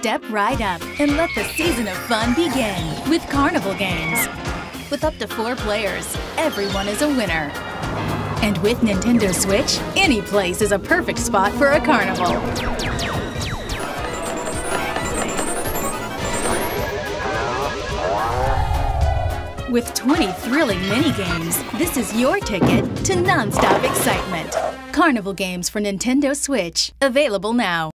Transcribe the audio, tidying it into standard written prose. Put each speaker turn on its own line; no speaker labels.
Step right up and let the season of fun begin with Carnival Games. With up to 4 players, everyone is a winner. And with Nintendo Switch, any place is a perfect spot for a carnival. With 20 thrilling mini-games, this is your ticket to non-stop excitement. Carnival Games for Nintendo Switch, available now.